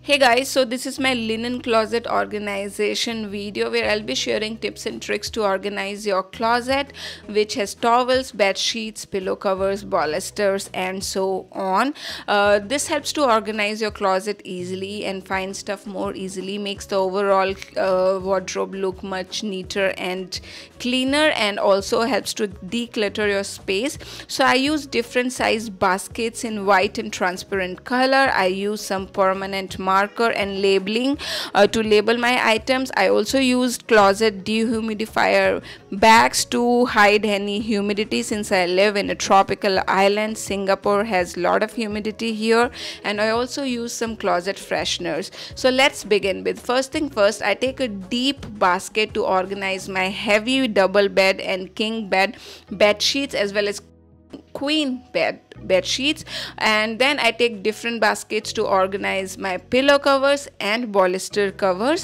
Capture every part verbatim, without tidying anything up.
Hey guys, so this is my linen closet organization video where I'll be sharing tips and tricks to organize your closet, which has towels, bed sheets, pillow covers, bolsters, and so on. Uh, this helps to organize your closet easily and find stuff more easily, makes the overall uh, wardrobe look much neater and cleaner, and also helps to declutter your space. So I use different size baskets in white and transparent color. I use some permanent marker and labeling uh, to label my items. I also used closet dehumidifier bags to hide any humidity, since I live in a tropical island. Singapore has a lot of humidity here. And I also use some closet fresheners. So let's begin with first thing first. I take a deep basket to organize my heavy double bed and king bed bed sheets, as well as queen bed bed sheets. And then I take different baskets to organize my pillow covers and bolster covers.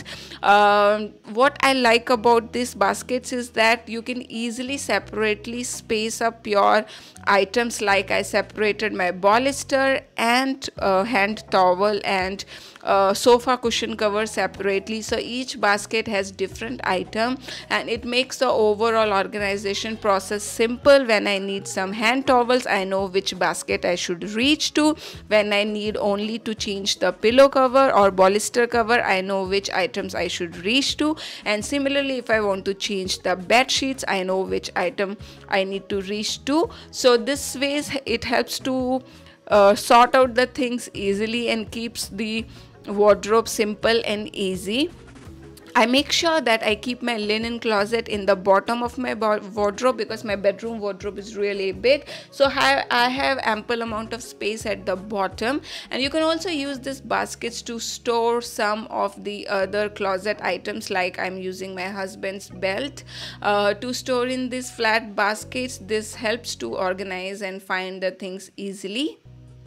Um, what I like about these baskets is that you can easily separately space up your items. Like I separated my bolster and uh, hand towel and uh, sofa cushion cover separately, so each basket has different item, and it makes the overall organization process simple. When I need some hand towels, I know which basket I should reach to. When I need only to change the pillow cover or bolster cover, I know which items I should reach to. And similarly, if I want to change the bed sheets, I know which item I need to reach to. So this ways it helps to uh, sort out the things easily and keeps the wardrobe simple and easy. I make sure that I keep my linen closet in the bottom of my wardrobe, because my bedroom wardrobe is really big. So I have ample amount of space at the bottom. And you can also use these baskets to store some of the other closet items, like I'm using my husband's belt uh, to store in these flat baskets. This helps to organize and find the things easily.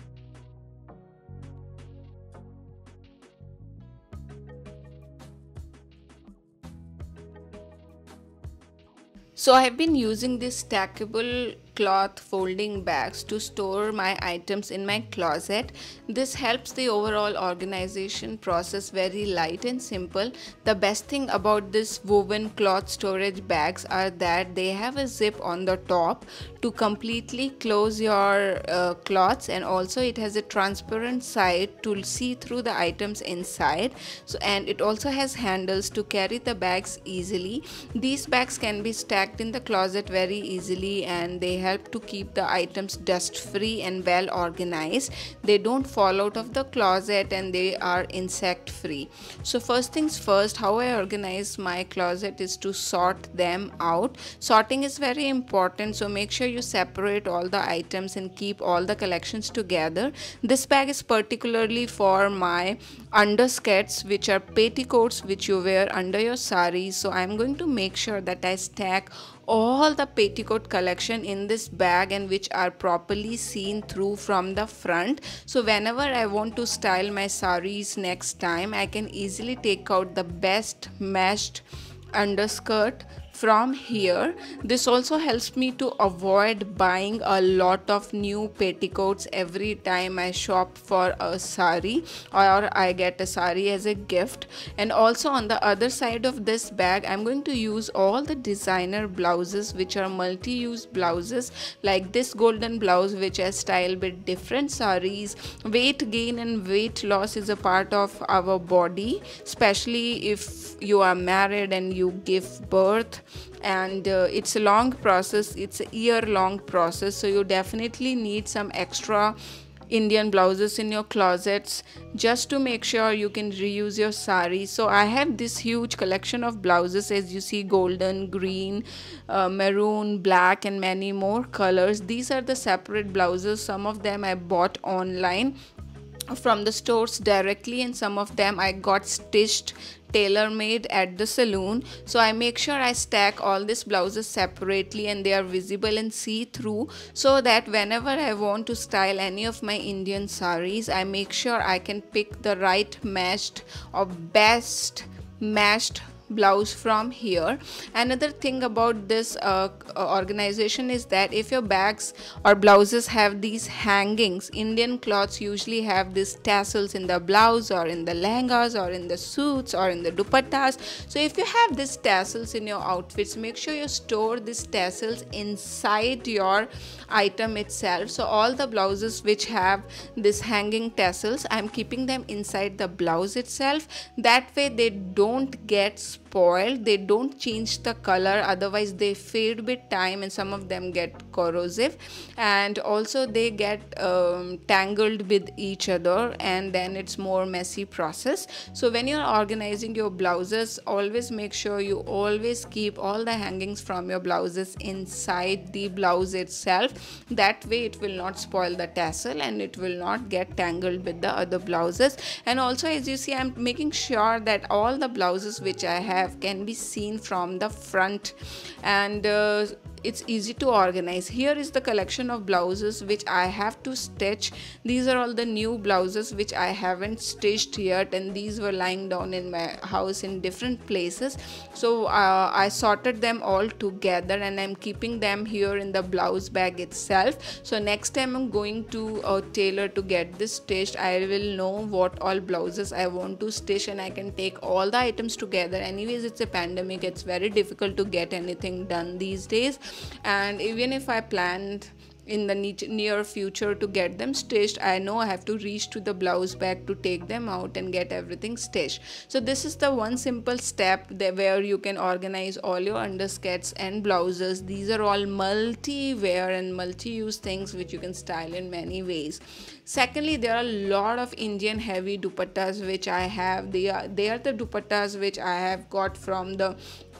So I have been using this stackable cloth folding bags to store my items in my closet. This helps the overall organization process very light and simple. The best thing about this woven cloth storage bags are that they have a zip on the top to completely close your uh, cloths, and also it has a transparent side to see through the items inside. So and it also has handles to carry the bags easily. These bags can be stacked in the closet very easily, and they help to keep the items dust free and well organized. They don't fall out of the closet, and they are insect free. So first things first, how I organize my closet is to sort them out. Sorting is very important, so make sure you separate all the items and keep all the collections together. This bag is particularly for my underskirts, which are petticoats which you wear under your sari. So I'm going to make sure that I stack all the petticoat collection in this bag, and which are properly seen through from the front. So whenever I want to style my saris next time, I can easily take out the best meshed underskirt from here. This also helps me to avoid buying a lot of new petticoats every time I shop for a sari or I get a sari as a gift. And also on the other side of this bag, I'm going to use all the designer blouses, which are multi-use blouses, like this golden blouse which I style with different saris. Weight gain and weight loss is a part of our body, especially if you are married and you give birth, and uh, it's a long process. It's a year long process, so you definitely need some extra Indian blouses in your closets just to make sure you can reuse your sari. So I have this huge collection of blouses, as you see, golden, green, uh, maroon, black, and many more colors. These are the separate blouses. Some of them I bought online from the stores directly, and some of them I got stitched tailor-made at the salon. So I make sure I stack all these blouses separately, and they are visible and see-through, so that whenever I want to style any of my Indian saris, I make sure I can pick the right matched or best matched blouse from here. Another thing about this uh, organization is that if your bags or blouses have these hangings, Indian cloths usually have these tassels in the blouse or in the lehengas or in the suits or in the dupattas. So if you have these tassels in your outfits, make sure you store these tassels inside your item itself. So all the blouses which have this hanging tassels, I'm keeping them inside the blouse itself. That way they don't get spoiled, they don't change the color, otherwise they fade with time and some of them get corrosive, and also they get um, tangled with each other, and then it's more messy process. So when you're organizing your blouses, always make sure you always keep all the hangings from your blouses inside the blouse itself. That way it will not spoil the tassel and it will not get tangled with the other blouses. And also, as you see, I'm making sure that all the blouses which I have can be seen from the front, and uh, it's easy to organize. Here is the collection of blouses which I have to stitch. These are all the new blouses which I haven't stitched yet, and these were lying down in my house in different places. So uh, I sorted them all together and I'm keeping them here in the blouse bag itself. So next time I'm going to a tailor to get this stitched, I will know what all blouses I want to stitch and I can take all the items together. Anyways, it's a pandemic, it's very difficult to get anything done these days, and even if I planned in the near future to get them stitched, I know I have to reach to the blouse bag to take them out and get everything stitched. So this is the one simple step there where you can organize all your underskirts and blouses. These are all multi-wear and multi-use things which you can style in many ways. Secondly, there are a lot of Indian heavy dupattas which I have. They are, they are the dupattas which I have got from the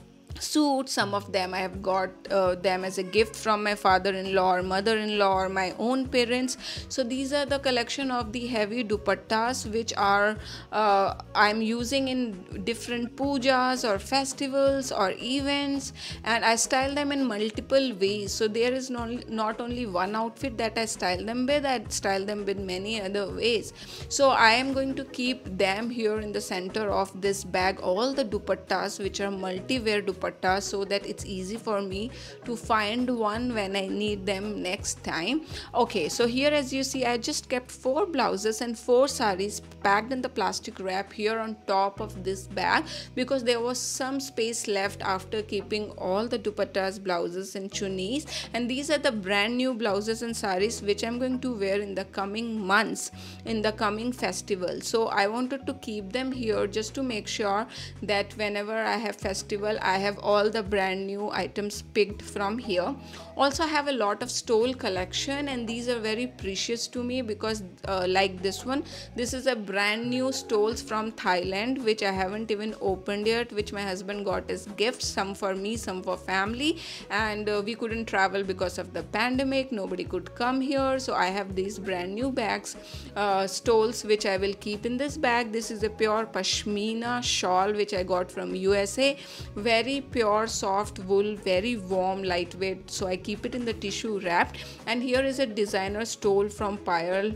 suits. Some of them I have got uh, them as a gift from my father-in-law or mother-in-law or my own parents. So these are the collection of the heavy dupattas which are uh, I'm using in different pujas or festivals or events, and I style them in multiple ways. So there is not, not only one outfit that I style them with, I style them with many other ways. So I am going to keep them here in the center of this bag, all the dupattas which are multi-wear dupattas, so that it's easy for me to find one when I need them next time. Okay, so here as you see, I just kept four blouses and four saris packed in the plastic wrap here on top of this bag because there was some space left after keeping all the dupattas, blouses and chunnis, and these are the brand new blouses and saris which I'm going to wear in the coming months, in the coming festival. So I wanted to keep them here just to make sure that whenever I have festival, I have all the brand new items picked from here. Also, I have a lot of stole collection, and these are very precious to me because uh, like this one, this is a brand new stoles from Thailand which I haven't even opened yet, which my husband got as gifts, some for me, some for family, and uh, we couldn't travel because of the pandemic, nobody could come here. So I have these brand new bags, uh, stoles which I will keep in this bag. This is a pure pashmina shawl which I got from U S A, very pure soft wool, very warm, lightweight, so I keep it in the tissue wrapped. And here is a designer stole from Payal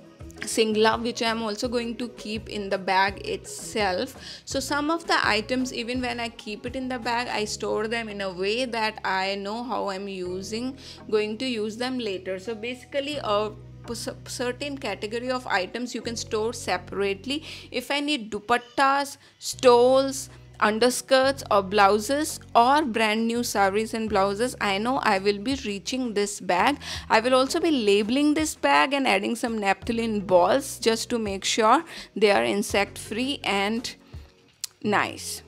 Singla which I am also going to keep in the bag itself. So some of the items, even when I keep it in the bag, I store them in a way that I know how I'm using going to use them later. So basically a certain category of items you can store separately. If I need dupattas, stoles, underskirts or blouses or brand new saris and blouses, I know I will be reaching this bag. I will also be labeling this bag and adding some naphthalene balls just to make sure they are insect free and nice.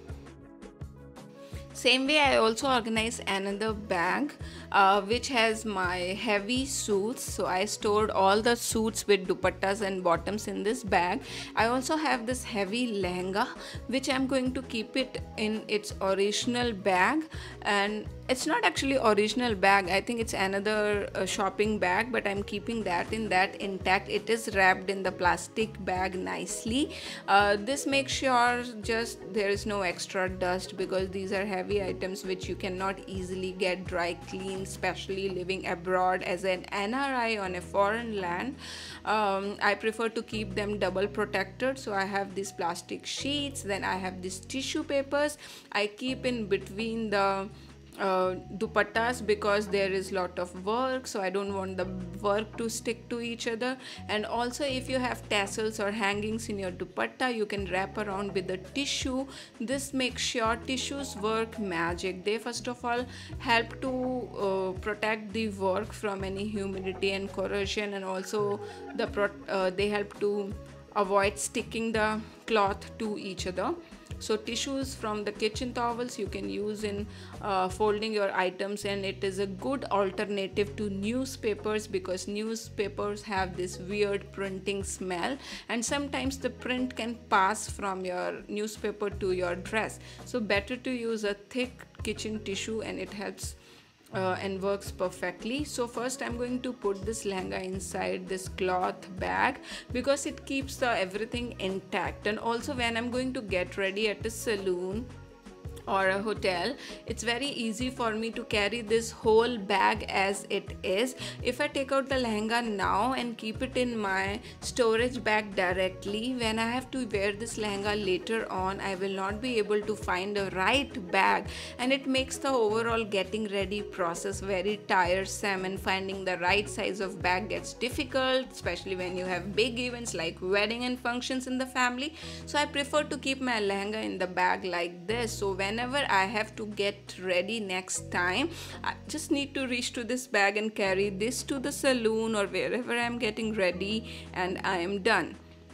Same way, I also organized another bag uh, which has my heavy suits. So I stored all the suits with dupattas and bottoms in this bag. I also have this heavy lehenga which I'm going to keep it in its original bag, and It's not actually original bag. I think it's another uh, shopping bag, but I'm keeping that in that intact. It is wrapped in the plastic bag nicely. Uh, this makes sure just there is no extra dust, because these are heavy items which you cannot easily get dry clean, especially living abroad as an N R I on a foreign land. um, I prefer to keep them double protected. So I have these plastic sheets, then I have these tissue papers I keep in between the uh, dupattas, because there is lot of work, so I don't want the work to stick to each other. And also, if you have tassels or hangings in your dupatta, you can wrap around with the tissue. This makes sure tissues work magic. They first of all help to uh, protect the work from any humidity and corrosion, and also the pro- uh, they help to avoid sticking the cloth to each other. So tissues from the kitchen towels you can use in uh, folding your items, and it is a good alternative to newspapers, because newspapers have this weird printing smell, and sometimes the print can pass from your newspaper to your dress. So better to use a thick kitchen tissue, and it helps uh, and works perfectly. So first I'm going to put this lehenga inside this cloth bag, because it keeps the everything intact. And also, when I'm going to get ready at a salon or a hotel, it's very easy for me to carry this whole bag as it is. If I take out the lehenga now and keep it in my storage bag directly, when I have to wear this lehenga later on, I will not be able to find a right bag, and it makes the overall getting ready process very tiresome, and finding the right size of bag gets difficult, especially when you have big events like wedding and functions in the family. So I prefer to keep my lehenga in the bag like this. So when whenever I have to get ready next time, I just need to reach to this bag and carry this to the salon or wherever I'm getting ready, and I am done.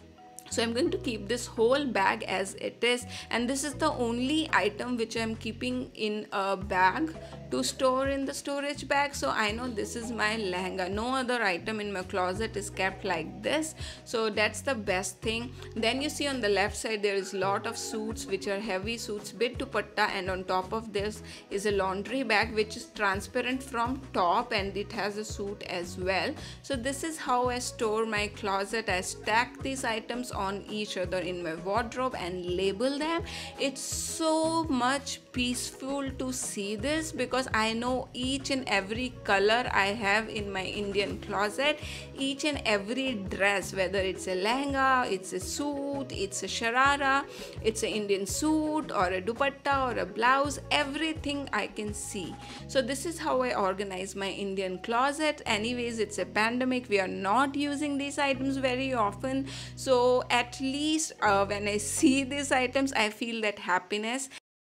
So I'm going to keep this whole bag as it is, and this is the only item which I'm keeping in a bag to store in the storage bag. So I know this is my lehenga. No other item in my closet is kept like this, so that's the best thing. Then you see on the left side there is lot of suits which are heavy suits, bit dupatta, and on top of this is a laundry bag which is transparent from top, and it has a suit as well. So this is how I store my closet. I stack these items on each other in my wardrobe and label them. It's so much peaceful to see this, because I know each and every color I have in my Indian closet, each and every dress, whether it's a lehenga, it's a suit, it's a sharara, it's an Indian suit or a dupatta or a blouse, everything I can see. So this is how I organize my Indian closet. Anyways, it's a pandemic, we are not using these items very often, so at least uh, when I see these items, I feel that happiness.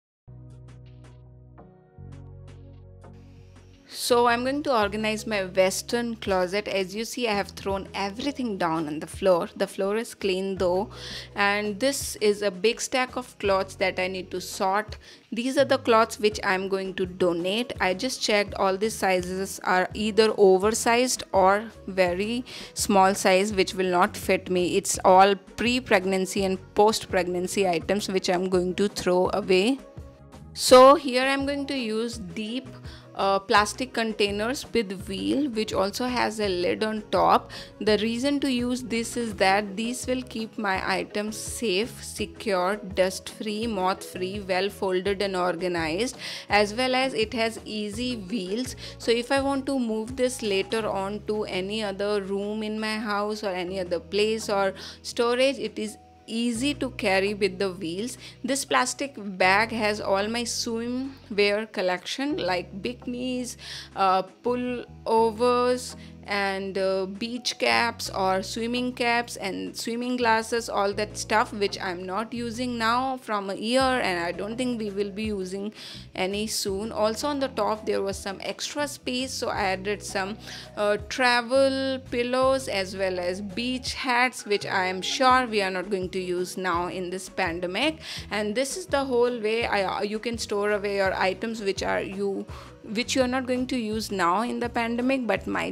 So I'm going to organize my western closet. As you see, I have thrown everything down on the floor. The floor is clean though, and this is a big stack of clothes that I need to sort. These are the clothes which I'm going to donate. I just checked, all these sizes are either oversized or very small size, which will not fit me. It's all pre-pregnancy and post-pregnancy items which I'm going to throw away. So here I'm going to use deep uh, plastic containers with wheel, which also has a lid on top. The reason to use this is that these will keep my items safe, secure, dust free, moth free, well folded and organized, as well as it has easy wheels. So if I want to move this later on to any other room in my house or any other place or storage, it is easy to carry with the wheels. This plastic bag has all my swimwear collection, like bikinis, uh, pullovers, and uh, beach caps or swimming caps and swimming glasses, all that stuff which I'm not using now from a year, and I don't think we will be using any soon. Also on the top there was some extra space, so I added some uh, travel pillows as well as beach hats, which I am sure we are not going to use now in this pandemic. And this is the whole way I, you can store away your items which are you which you are not going to use now in the pandemic but might use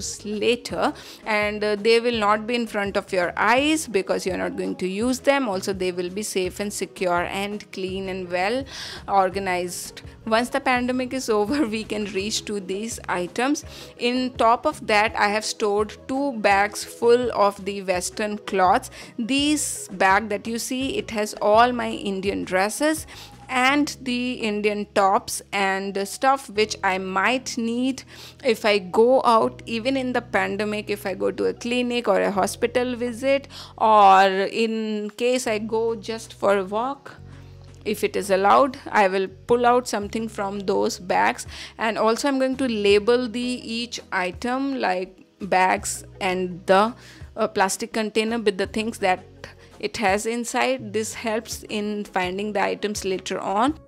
use later, and uh, they will not be in front of your eyes because you're not going to use them. Also, they will be safe and secure and clean and well organized. Once the pandemic is over, we can reach to these items. In top of that, I have stored two bags full of the western cloths. These bag that you see, it has all my Indian dresses and the Indian tops and stuff which I might need if I go out, even in the pandemic, if I go to a clinic or a hospital visit, or in case I go just for a walk. If it is allowed, I will pull out something from those bags. And also I'm going to label the each item, like bags and the uh, plastic container with the things that it has inside. This helps in finding the items later on.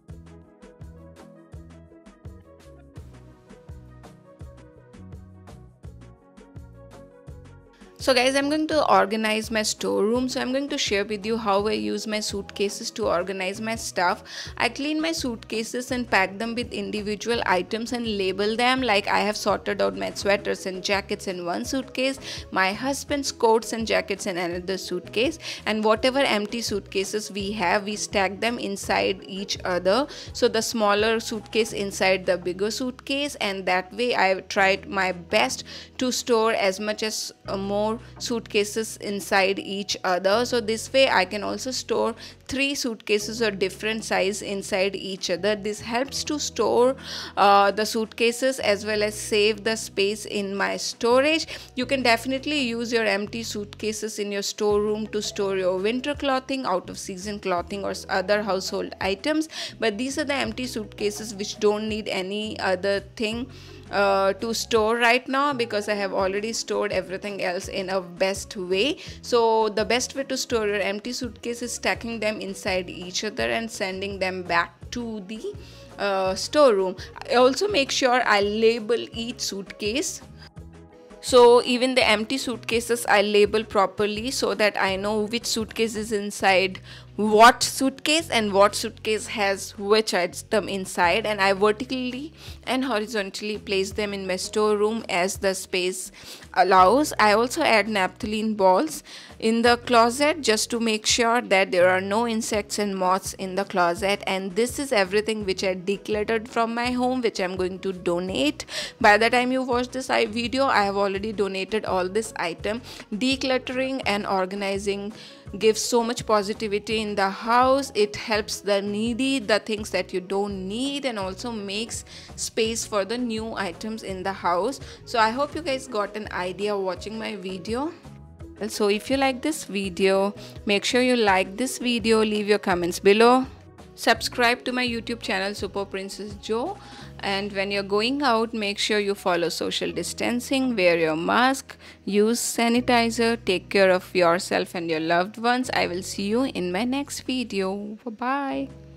So guys, I'm going to organize my storeroom. So I'm going to share with you how I use my suitcases to organize my stuff. I clean my suitcases and pack them with individual items and label them. Like, I have sorted out my sweaters and jackets in one suitcase, my husband's coats and jackets in another suitcase, and whatever empty suitcases we have, we stack them inside each other. So the smaller suitcase inside the bigger suitcase, and that way I tried my best to store as much as uh, more suitcases inside each other. So this way I can also store three suitcases of different size inside each other. This helps to store uh, the suitcases as well as save the space in my storage. You can definitely use your empty suitcases in your storeroom to store your winter clothing, out of season clothing, or other household items, but these are the empty suitcases which don't need any other thing Uh, to store right now, because I have already stored everything else in a best way. So the best way to store your empty suitcase is stacking them inside each other and sending them back to the uh, storeroom. I also make sure I label each suitcase. So even the empty suitcases I label properly so that I know which suitcase is inside what suitcase and what suitcase has which item inside, and I vertically and horizontally place them in my storeroom as the space allows. I also add naphthalene balls in the closet just to make sure that there are no insects and moths in the closet. And this is everything which I decluttered from my home, which I'm going to donate. By the time you watch this video, I have already donated all this item. Decluttering and organizing gives so much positivity in the house. It helps the needy, the things that you don't need, and also makes space for the new items in the house. So I hope you guys got an idea watching my video. So if you like this video, make sure you like this video, leave your comments below, subscribe to my YouTube channel Super Princess Jo, and when you're going out, make sure you follow social distancing, wear your mask, use sanitizer, take care of yourself and your loved ones. I will see you in my next video. Bye bye.